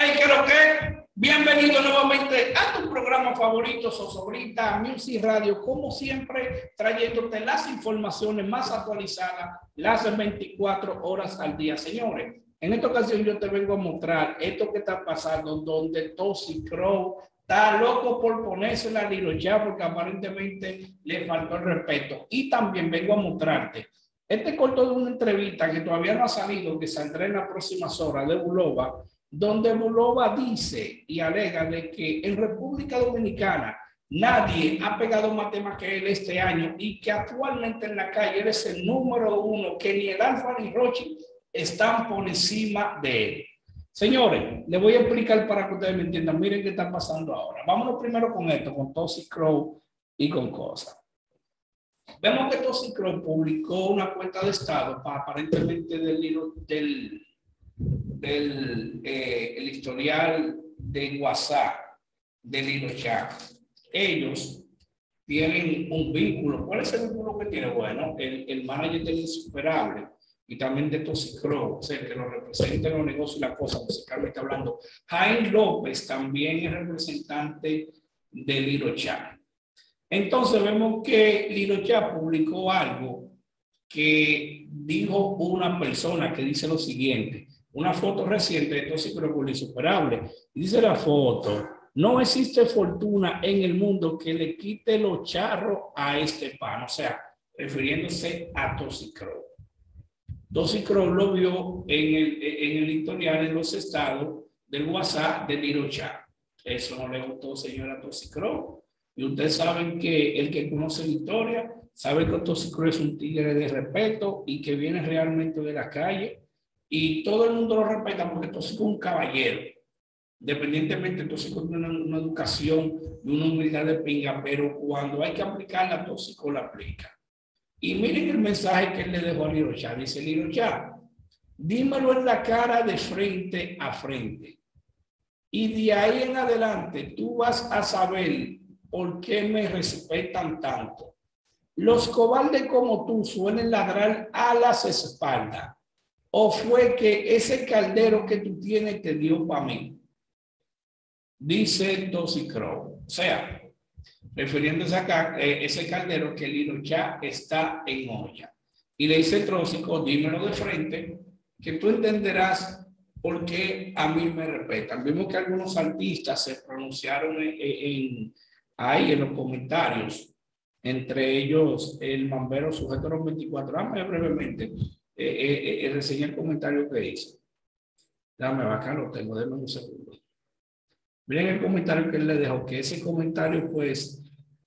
Hey, ¿qué lo que? Bienvenido nuevamente a tu programa favorito, Zozobrita Music Radio, como siempre, trayéndote las informaciones más actualizadas las 24 horas al día. Señores, en esta ocasión yo te vengo a mostrar esto que está pasando, donde Toxic Crow está loco por ponerse la lirocha porque aparentemente le faltó el respeto. Y también vengo a mostrarte este corto de una entrevista que todavía no ha salido, que saldrá en las próximas horas, de Bulova, donde Bulova dice y alega de que en República Dominicana nadie ha pegado más temas que él este año y que actualmente en la calle él es el número uno, que ni el Alfa ni Rochi están por encima de él. Señores, les voy a explicar para que ustedes me entiendan. Miren qué está pasando ahora. Vámonos primero con esto, con Toxic Crow y con cosas. Vemos que Toxic Crow publicó una cuenta de estado para aparentemente el historial de WhatsApp de Lirocha. Ellos tienen un vínculo. ¿Cuál es el vínculo que tiene? Bueno, el manager del Insuperable y también de Toxic Crow, o sea, que lo representa en los negocios y la cosa, musicalmente hablando. Jaime López también es representante de Lirocha. Entonces vemos que Lirocha publicó algo que dijo una persona que dice lo siguiente, una foto reciente de Toxic Crow con Insuperable, y dice la foto: no existe fortuna en el mundo que le quite los charros a este pan, o sea, refiriéndose a Toxic Crow. Toxic Crow lo vio en el historial, en los estados del WhatsApp de Lirocha. Eso no le gustó, señora Toxic Crow. Y ustedes saben que el que conoce la historia sabe que Toxic Crow es un tigre de respeto y que viene realmente de la calle. Y todo el mundo lo respeta porque Toxic es un caballero. Independientemente, Toxic tiene una educación y una humildad de pinga, pero cuando hay que aplicarla, Toxic la aplica. Y miren el mensaje que él le dejó a Lirocha. Dice: Lirocha, dímelo en la cara de frente a frente. Y de ahí en adelante tú vas a saber por qué me respetan tanto. Los cobardes como tú suelen ladrar a las espaldas. ¿O fue que ese caldero que tú tienes te dio para mí? Dice Toxic Crow. O sea, refiriéndose a ese caldero que Lirocha está en olla. Y le dice Tróxico: dímelo de frente, que tú entenderás por qué a mí me respetan. Vimos que algunos artistas se pronunciaron ahí en los comentarios, entre ellos el Mambero Sujeto 24. Dame brevemente reseñar el comentario que hizo. Dame, acá lo tengo, déjame un segundo. Miren el comentario que él le dejó, que ese comentario, pues,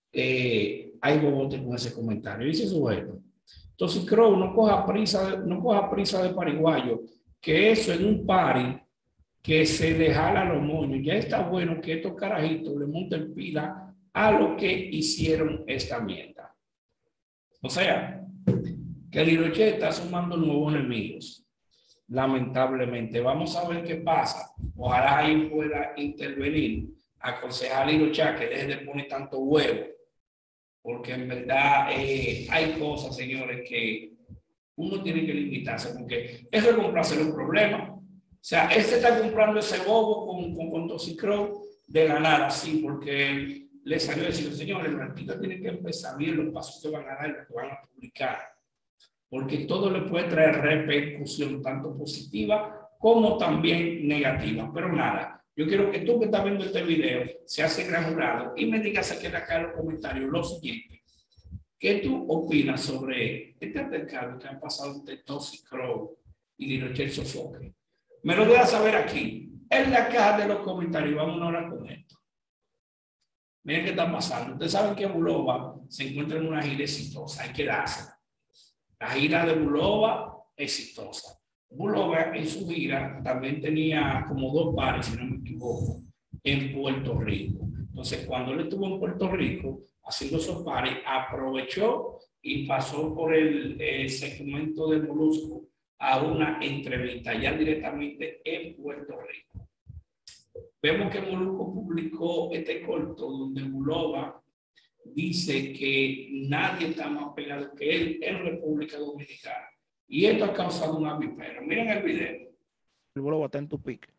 hay bobote con ese comentario. Dice sujeto: entonces, Crow, no coja prisa de pariguayo, que eso en un party que se le jala los moños. Ya está bueno que estos carajitos le monten pila a lo que hicieron esta mierda. O sea, que Lirocha está sumando nuevos enemigos. Lamentablemente, vamos a ver qué pasa. Ojalá ahí pueda intervenir, aconsejar a Lirocha que deje de poner tanto huevo, porque en verdad hay cosas, señores, que uno tiene que limitarse, porque eso es complacer un problema. O sea, él se está comprando ese bobo con Toxic Crow de la nada, sí, porque le salió a decir: señores, el artista tiene que empezar bien los pasos que van a dar, que van a publicar, porque todo le puede traer repercusión, tanto positiva como también negativa. Pero nada, yo quiero que tú que estás viendo este video seas granulado y me digas aquí acá en los comentarios lo siguiente: ¿qué tú opinas sobre este altercado que han pasado entre Toxic Crow y Lirocha el Sofoque? Me lo dejas saber aquí en la caja de los comentarios. Vamos ahora con esto. Miren qué está pasando. Ustedes saben que Bulova se encuentra en una gira exitosa, hay que dársela. La gira de Bulova exitosa. Bulova en su gira también tenía como 2 pares, si no me equivoco, en Puerto Rico. Entonces, cuando él estuvo en Puerto Rico haciendo esos pares, aprovechó y pasó por el segmento de Molusco a una entrevista ya directamente en Puerto Rico. Vemos que Molusco publicó este corto donde Bulova dice que nadie está más pegado que él en República Dominicana. Y esto ha causado un avispero. Miren el video. El Bulova está en tu pique.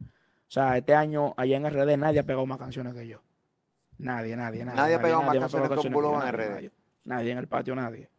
O sea, este año allá en RD nadie ha pegado más canciones que yo. Nadie. Nadie ha pegado más canciones con Bulova en RD. Nadie en el patio, nadie.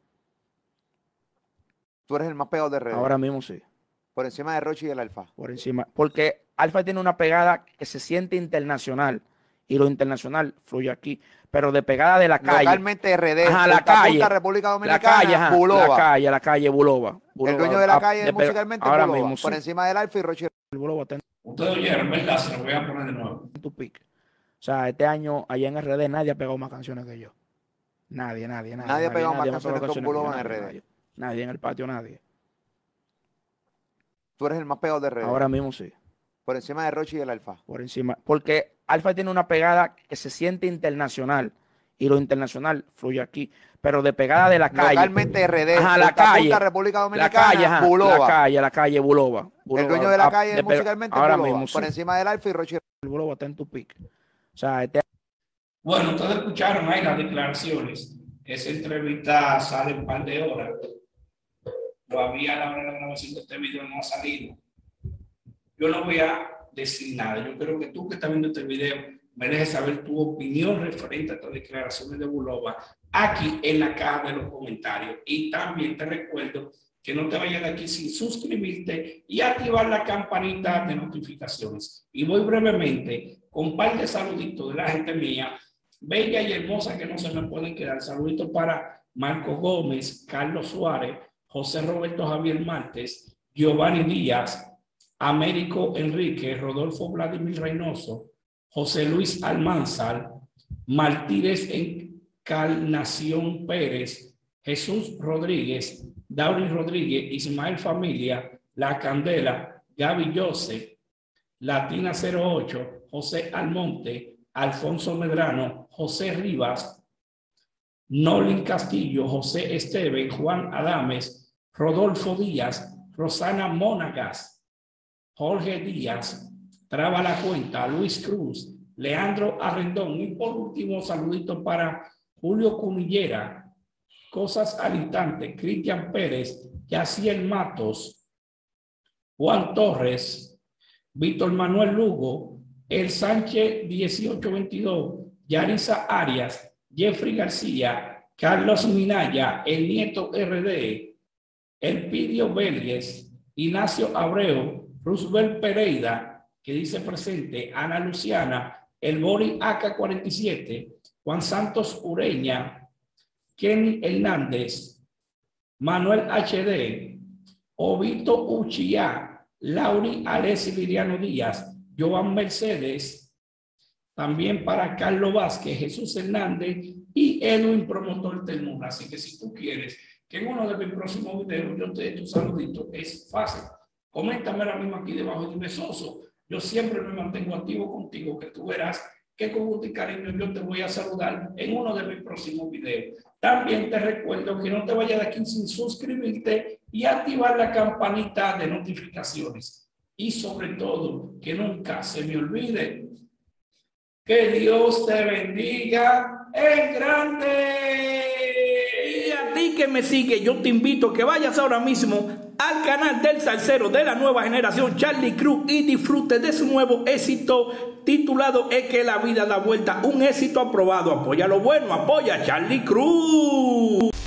Tú eres el más pegado de RD. Ahora mismo sí. Por encima de Rochi y el Alfa. Por encima. Porque Alfa tiene una pegada que se siente internacional. Y lo internacional fluye aquí. Pero de pegada de la calle. Localmente RD. Ajá, la calle. Punta, República Dominicana. La calle, ajá, Bulova. la calle Bulova. El dueño de la calle musicalmente ahora Bulova. mismo, Por sí. encima del Alfa y Rochi. El Bulova está en Ustedes oyeron, ¿verdad? Se lo voy a poner de nuevo. tu pick. O sea, este año allá en RD nadie ha pegado más canciones que yo. Nadie. Nadie ha pegado más canciones con Bulova en RD. Nadie en el patio, nadie. Tú eres el más pegado de RD. Ahora mismo sí. Por encima de Rochi y el Alfa. Por encima. Porque Alfa tiene una pegada que se siente internacional. Y lo internacional fluye aquí. Pero de pegada de la calle. Localmente RD. Ajá, la calle. Punta, República Dominicana. La calle, ajá, Bulova. la calle Bulova. El dueño de la calle musicalmente ahora Bulova. mismo, Por sí. encima del Alfa y Rochi. El Bulova está en tu pick. O sea, este... Bueno, ustedes escucharon ahí las declaraciones. Esa entrevista sale un par de horas. Todavía a la hora de la grabación de este video no ha salido. Yo no voy a decir nada. Yo creo que tú que estás viendo este video me dejes saber tu opinión referente a estas declaraciones de Bulova aquí en la caja de los comentarios. Y también te recuerdo que no te vayas de aquí sin suscribirte y activar la campanita de notificaciones. Y voy brevemente con un par de saluditos de la gente mía, bella y hermosa, que no se me pueden quedar. Saluditos para Marco Gómez, Carlos Suárez, José Roberto Javier Martes, Giovanni Díaz, Américo Enrique, Rodolfo Vladimir Reynoso, José Luis Almanzar, Martínez Encarnación Pérez, Jesús Rodríguez, Dauri Rodríguez, Ismael Familia, La Candela, Gaby Jose, Latina 08, José Almonte, Alfonso Medrano, José Rivas, Nolin Castillo, José Esteven, Juan Adames, Rodolfo Díaz, Rosana Mónagas, Jorge Díaz, Traba la Cuenta, Luis Cruz, Leandro Arrendón y por último saludito para Julio Cunillera, Cosas al Instante, Cristian Pérez, Yaciel Matos, Juan Torres, Víctor Manuel Lugo, El Sánchez 1822, Yarisa Arias, Jeffrey García, Carlos Minaya, El Nieto RD, Elpidio Vélez, Ignacio Abreu, Roosevelt Pereira, que dice presente, Ana Luciana, El Bori AK-47, Juan Santos Ureña, Kenny Hernández, Manuel HD, Obito Uchía, Lauri Alessi Liriano Díaz, Joan Mercedes, también para Carlos Vázquez, Jesús Hernández y Edwin Promotor Ternura. Así que si tú quieres que en uno de mis próximos videos yo te dé tu saludito, es fácil. Coméntame ahora mismo aquí debajo y dime, Soso, yo siempre me mantengo activo contigo, que tú verás que con gusto y cariño yo te voy a saludar en uno de mis próximos videos. También te recuerdo que no te vayas de aquí sin suscribirte y activar la campanita de notificaciones. Y sobre todo, que nunca se me olvide que Dios te bendiga en grande. Y a ti que me sigue, yo te invito a que vayas ahora mismo al canal del salsero de la nueva generación, Charlie Cruz, y disfrute de su nuevo éxito titulado Es que la vida da vuelta, un éxito aprobado. Apoya lo bueno, apoya a Charlie Cruz.